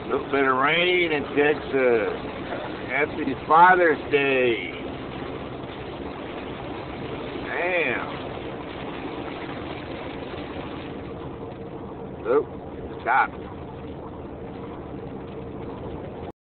A little bit of rain in Texas. Happy Father's Day. Damn. Oh, stop.